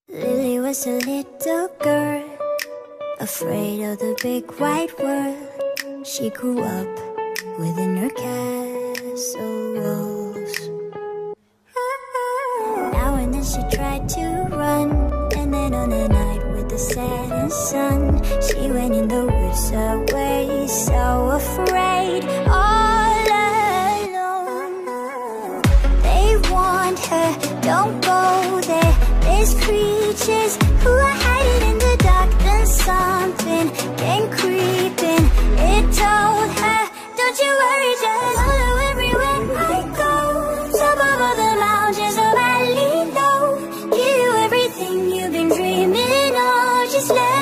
Lily was a little girl, afraid of the big white world. She grew up within her castle walls. Now and then she tried to run, and then on a night with the setting sun, she went in the woods away, so afraid, all alone. They warned her, don't go there, there's creatures who are hiding in the dark. Then something came creeping, it told her, don't you worry, just follow everywhere I go. Top of all the mountains of valley low, give you everything you've been dreaming of. Just let